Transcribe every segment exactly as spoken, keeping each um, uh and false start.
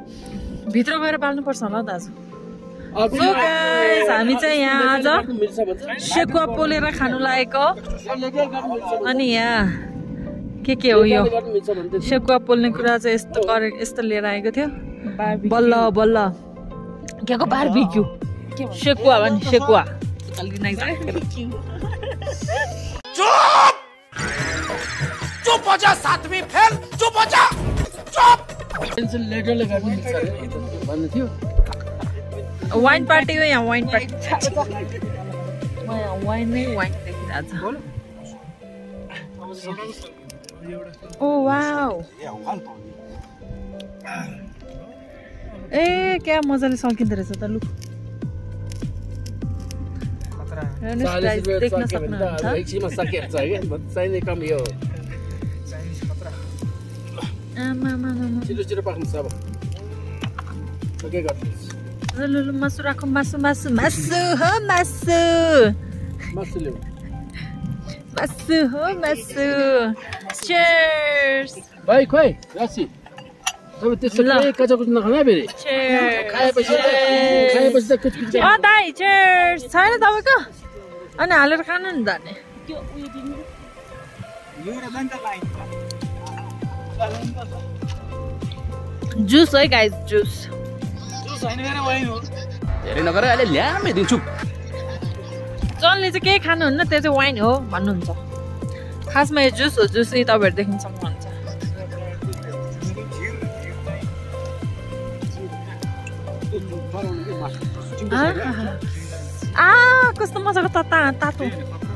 भित्र गएर पाल्नुपर्छ होला दाजु। हामी चाहिँ यहाँ आज सेकुवा पोलेर खानु लागेको अनि यहाँ के के हो यो सेकुवा पोल्ने कुरा चाहिँ यस्तो गरे यस्तो लिएर आएको थियो बल्ल बल्ल के को बारबिक्यू सेकुवा भने सेकुवा चुप हो जा सातवीं फेल चुप हो जा चुप लेटरले गर्नु मिल्छ अरे भन्नु थियो वाइन पार्टी हो यहाँ वाइन पार्टी म यहाँ वाइन नै वाइन देखिरहेको छ ओ वाउ ए क्या मजाले सकिँदो रहेछ त लु देख्न सक्नुहुन्छ एकछिनमा सकिन्छ हैन चाहिने काम यो आमा आमा छिटो छिटो पाक्नु छ अब के गर्नु लु लु मासु राखौँ मासु मासु मासु हो मासु मासु ल्याऊ मासु हो मासु चीयर्स भाइ खोइ रासी अब त्यसो के कचा कुछ नखाना फेरि चीयर्स खाएपछि खाएपछि त कुछ कुछ अ दाइ चीयर्स छैन तपाईको अनि हालेर खानु नि दाने त्यो उयो दिनु यो र दान्त लाइन जुस है गाइस जुस धेरै नगर अहिले ल्यामै दिन्छु जसले चाहिँ केही खानुहुन्न त्यो चाहिँ वाइन हो भन्नुहुन्छ खासमा यो जुस हो जुस यही तपाईँहरू देख्न सक्नुहुन्छ आ कस्तो मजाको तता तातो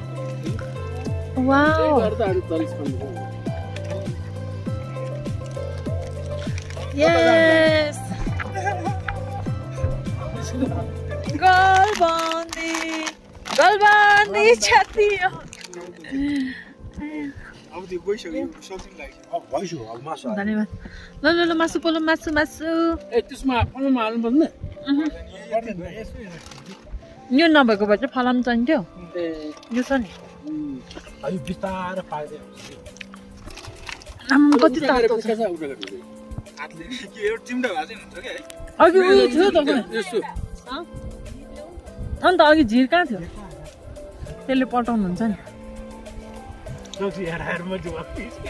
वाउ यस गलबन्दी गलबन्दी छाती अब त्यो गइसक्यो सक्दिन लाग्यो अब भइसक्यो अब मासु धन्यवाद ल ल ल मासु पोलो मासु मासु ए त्यसमा फलमा हाल्नु पर्दैन यो नभएको भए चाहिँ फलाम चाहिन्थ्यो ए यो छ नि अलि बिस्तारै पाक्दै आम्म कति तातो छ हातले के एउटा चिम्टा भाजै हुन्छ के है अघि उयो थियो त यस्तो अन्त अघि झिर कहाँ थियो त्यसले पटाउनुहुन्छ नि जति हेर हेर म जुवा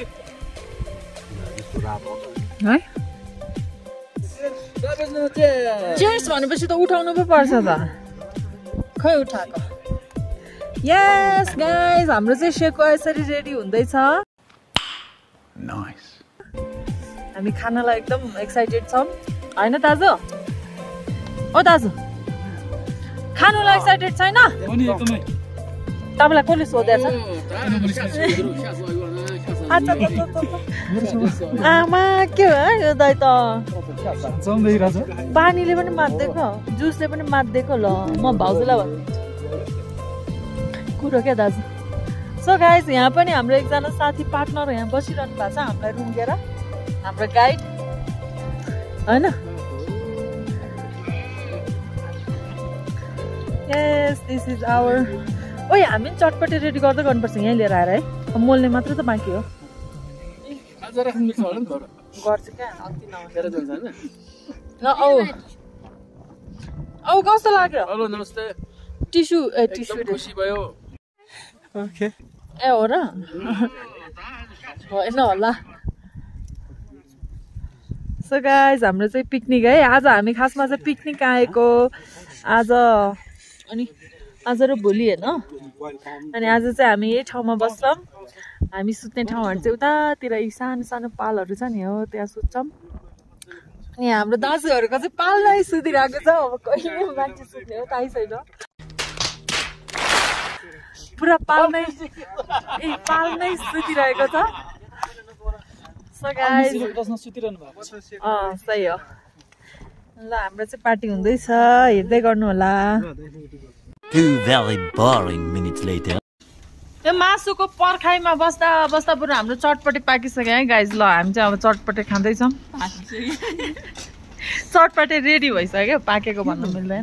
है सबैजना चाहिँ चेयर्स भनेपछि त उठाउनु पो पर्छ त खै उठाएको यस गाइस हाम्रो चाहिँ सेकुवा यसरी रेडी हुँदैछ नाइस हामी खानालाई एकदम एक्साइटेड छौँ होइन दाजु ओ दाजु खानुलाई एक्साइटेड छैन तपाईँलाई कसले सोधेछ आमा के हो यो दाइ त पानीले पनि मात्दिएको जुसले पनि मात्दिएको ल म भाउजूलाई भन्छु कुरो क्या दाजु सो गाइस यहाँ पनि हाम्रो एकजना साथी पार्टनर यहाँ बसिरहनु भएको छ हामीलाई रुँगेर हाम्रो गाइड होइन यस दिस इज आवर ओइ हामी पनि चटपटी रेडी गर्दै गर्नुपर्छ यहीँ लिएर आएर है मोल्ने मात्र त बाँकी हो आज राख्नु मिल्छ होला नि त गर्छु क्या अल्ती फेर जान्छ हैन ल औ औ कस्तो लाग्यो हेलो नमस्ते टिस्यु ए टिस्यु खुसी भयो ओके ए हो र होइन होला सो गाइज हाम्रो चाहिँ पिकनिक है आज हामी खासमा चाहिँ पिकनिक आएको आज अनि आज र भोलि होइन अनि आज चाहिँ हामी यही ठाउँमा बस्छौँ हामी सुत्ने ठाउँहरू चाहिँ उतातिर यी सानो सानो पालहरू छ नि हो त्यहाँ सुत्छौँ अनि हाम्रो दाजुहरूको चाहिँ पालमै सुतिरहेको छ अब कहिले मान्छे सुत्ने हो थाहै छैन पुरा पालमै ए पालमै सुतिरहेको छ सो गाइस सुतिरहनु भएको अँ सही हो ल हाम्रो चाहिँ पार्टी हुँदैछ हेर्दै गर्नु होला Two very boring minutes later. त्यो मासुको पर्खाइमा बस्दा बस्दा बरु हाम्रो चटपटे पाकिसक्यो है गाइज ल हामी चाहिँ अब चटपटे खाँदैछौँ चटपटे रेडी भइसक्यो पाकेको भन्नु मिल्दैन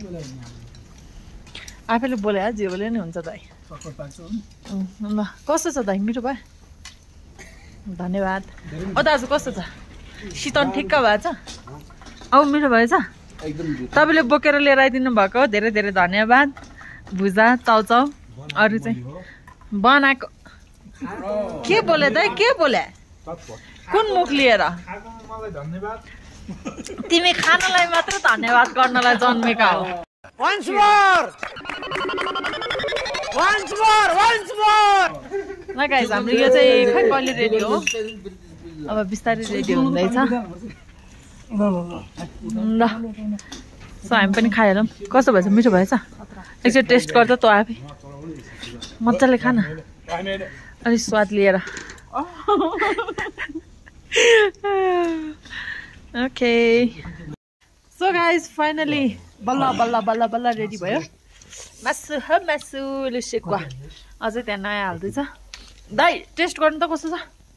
आफैले बोले जे बोले नि हुन्छ दाइ ल कस्तो छ दाइ मिठो भयो धन्यवाद ओ दाजु कस्तो छ शीतल ठिक्क भएको छ औ मिठो भएछ एकदम तपाईँले बोकेर लिएर आइदिनु भएको धेरै धेरै धन्यवाद भुजा चाउचाउ अरू चाहिँ बनाएको के बोले दाइ के बोले कुन मुख लिएर तिमी खानलाई मात्र धन्यवाद गर्नलाई जन्मेका हो Once more! Once more! Once more! ल गाइस हाम्रो यो चाहिँ खै कहिले रेडी हो अब बिस्तारै रेडी हुँदैछ ल सो हामी पनि खाइहालौँ कस्तो भएछ मिठो भएछ एकचोटि टेस्ट गर्दा त आफै मजाले खान अलिक स्वाद लिएर ओके सो गाइस फाइनली बल्ल बल्ल बल्ल बल्ल रेडी भयो मासु ह मासु लुसेको अझै त्यहाँ नयाँ हाल्दैछ दाइ टेस्ट गर्नु त कस्तो छ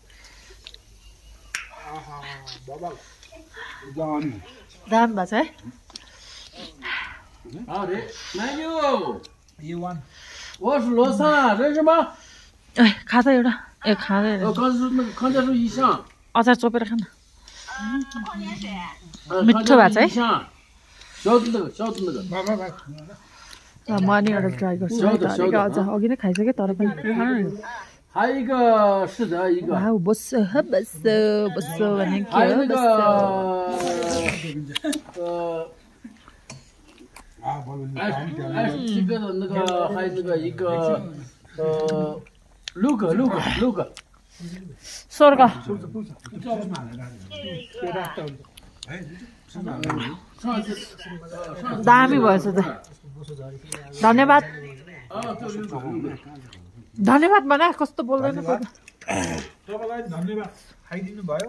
दाम भएको छ है अरे नानी我是罗萨，认识吗？ ए खा त एउटा ए खाँदै 我刚是那个康家树医生， अचार चोपेर खान 呃 मिठो भएको छ है 小的那个，小的那个， ल म नि एउटा ट्राई गर्छु है त अलिक अझ अघि नै खाइसकेँ तर पनि खानु 还有一个是的，一个， वाउ बस्सो ह बस्सो बस्सो भने के 还有 हो 那个 बस्सो 呃。 哎哎，这个的那个还有那个一个呃，六个六个六个， स्वर्ग दामी भएछ त धन्यवाद धन्यवाद भने कस्तो बोल्दैन तपाईँलाई धन्यवाद खाइदिनु भयो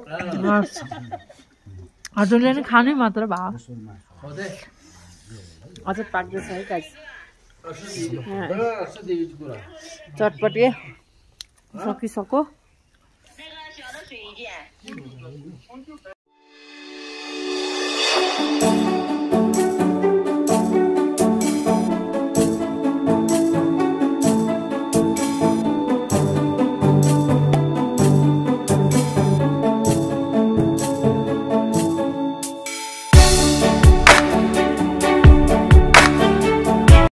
हजुरले नि खानै मात्र भयो 好的， अझ पाक्दैछ है गाइस 是的，呃，是的，有这个了。 चटपटे सकिसक्यो